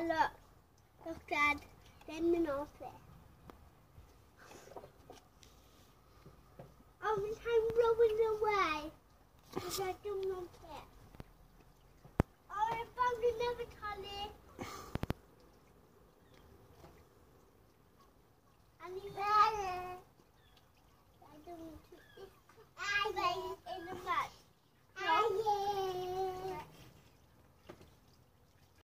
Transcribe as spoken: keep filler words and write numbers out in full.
Dad, look. Look, Dad. Then the north there. Oh, I'm rolling away. Because I don't know it. Oh, I found another collie. And he's there.